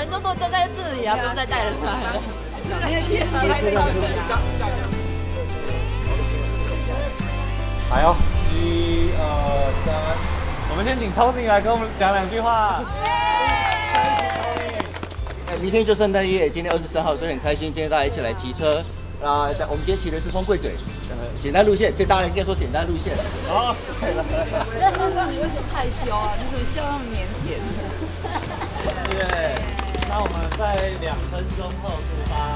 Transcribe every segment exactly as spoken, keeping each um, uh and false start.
能够都都在这里啊，不用再带人来了。那个切来来哦，一二三，我们先请 Tony 来跟我们讲两句话。 哎，明天就圣诞夜，今天二十三号，所以很开心，今天大家一起来骑车。啊，我们今天骑的是风柜嘴，呃，简单路线，对大家应该说简单路线。好，可以了。 那刚刚你为什么害羞啊？你怎么笑那么腼腆？ 对，那我们在两分钟后出发。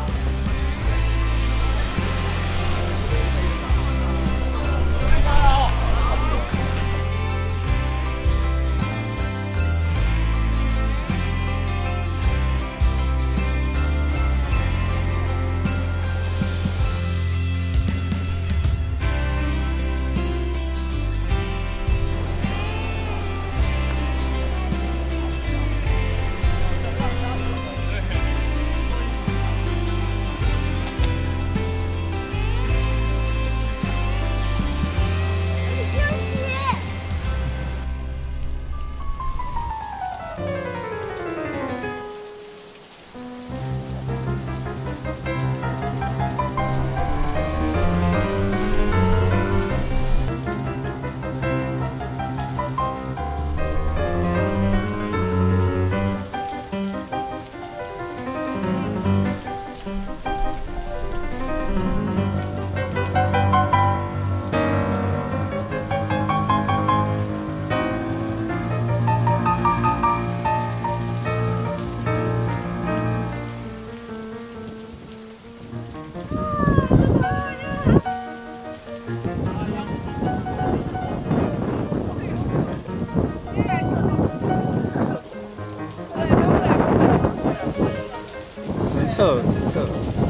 实测，实测。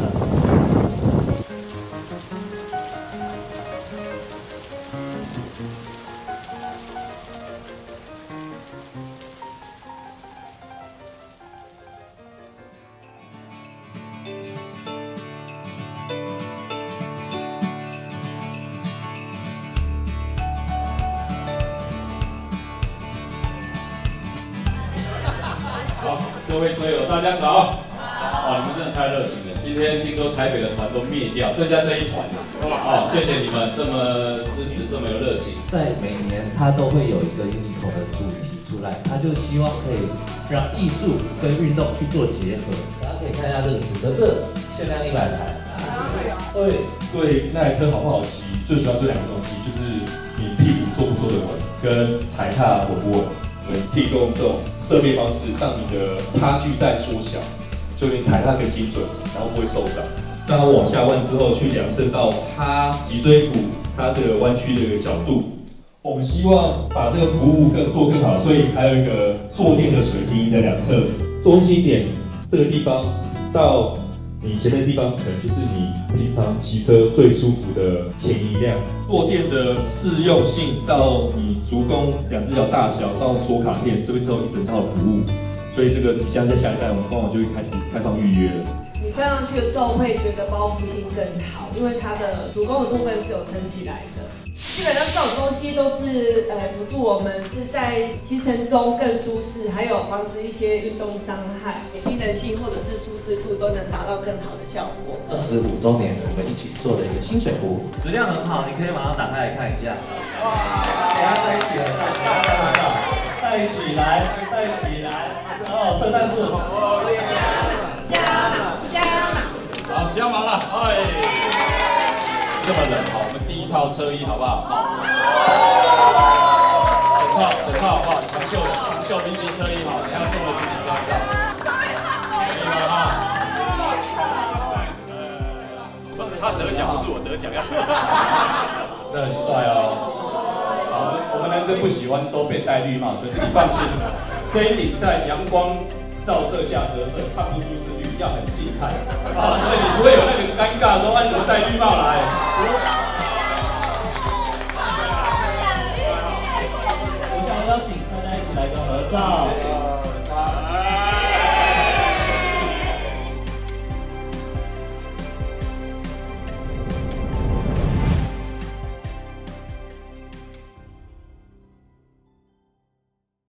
好，各位车友，大家早！哇，你们真的太热情了！今天听说台北的团都灭掉，剩下这一团了。哦，谢谢你们这么支持，这么有热情。 在每年它都会有一个 Uniqlo 的主题出来，它就希望可以让艺术跟运动去做结合。大家可以看一下这个史德这限量一百台。 对对，那台车好不好骑，最主要这两个东西，就是你屁股坐不坐得稳，跟踩踏稳不稳。我们提供这种设备方式，让你的差距再缩小，就你踩踏更精准，然后不会受伤。当我往下弯之后，去量测到它脊椎骨它的弯曲的一个角度。我们希望把这个服务更做更好，所以还有一个坐垫的水平的量测。中心点这个地方到你前面的地方，可能就是你平常骑车最舒服的前移量。坐垫的适用性到你足弓两只脚大小到锁卡片，这边都有一整套的服务。所以这个即将在下一代，我们官网就会开始开放预约了。 你穿上去的时候会觉得包覆性更好，因为它的足弓的部分是有撑起来的。基本上这种东西都是呃辅助我们是在骑乘中更舒适，还有防止一些运动伤害，机能性或者是舒适度都能达到更好的效果。 二十五周年，我们一起做的一个新水壶， 质量很好，你可以马上打开来看一下。 哇！大家在一起了， 带起来，带起来！哦，圣诞树， 加码，加码！ 好，加码了，哎！这么冷，好，我们第一套车衣好不好？整套，整套好不好？长袖的，长袖 V V 车衣好，你要中了自己装一套。可以了哈。呃，他得奖不是我得奖呀。这很帅哦。好，我们男生不喜欢收被戴绿帽，可是你放心，这一顶在阳光照射下折射，看不出是绿，要很近看啊，所以你不会有那个尴尬说